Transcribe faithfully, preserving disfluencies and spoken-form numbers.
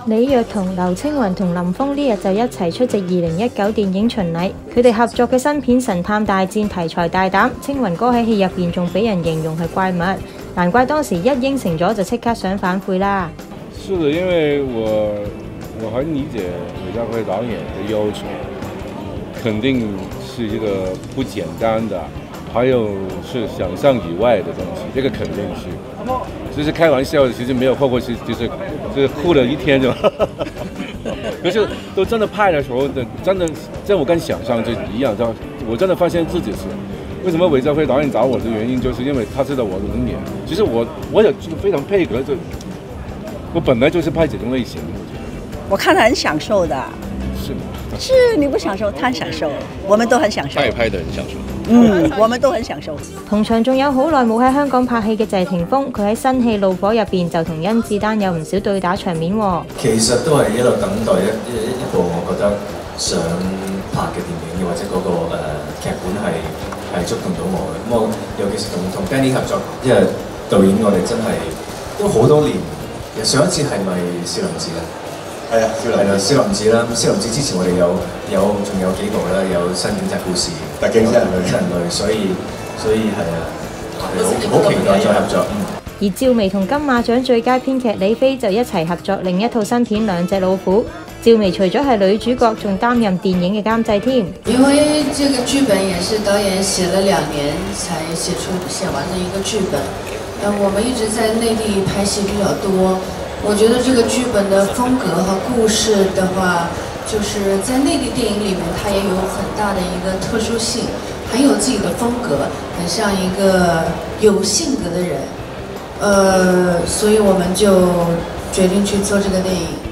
李若彤、劉青雲同林峰呢日就一齊出席二零一九電影巡禮。佢哋合作嘅新片《神探大戰》題材大膽，青雲哥喺戲入邊仲俾人形容係怪物，難怪當時一應承咗就即刻想反悔啦。 是的，因為我我很理解韋家輝導演的要求，肯定是一個不簡單的，還有是想象以外的東西，這個肯定是。只是開玩笑，其實沒有後過去，就是就是哭了一天就。可是都真的拍的時候，真的在我跟想象就一樣，我真的發現自己是。為什麼韋家輝導演找我的原因，就是因為他知道我能演。其實我我也非常配合，就我本來就是拍這種類型。 我看得很享受的。 是嗎？ 是，你不享受，他很享受，我們都很享受。 他也拍得很享受。 嗯，我們都很享受。 同場仲有好耐冇喺香港拍戲嘅謝霆鋒，佢喺新戲《怒火》入邊就同甄子丹有唔少對打場面喎。 其實都係一路等待一一一部我覺得想拍嘅電影，或者嗰、那個誒、呃、劇本係係觸動到我嘅。咁我尤其是同同 Danny 合作，因為導演我哋真係都好多年。上一次係咪少林寺啊？係啊，少林係啦，少林寺啦。咁少林寺之前我哋有有仲有幾部啦，有新警察故事、特警七人類、七人類，所以所以係啊，好好期待再合作。 而趙薇同金馬獎最佳編劇李飛就一齊合作另一套新片《兩隻老虎》。趙薇除咗係女主角，仲擔任電影嘅監製添。 因為這個劇本也是導演寫了兩年才寫出寫完的一個劇本。呃，我們一直在內地拍戲比較多。我覺得這個劇本的風格和故事的話，就是在內地電影裡面，它也有很大的一個特殊性，很有自己的風格，很像一個有性格的人。呃，所以我們就決定去做這個電影。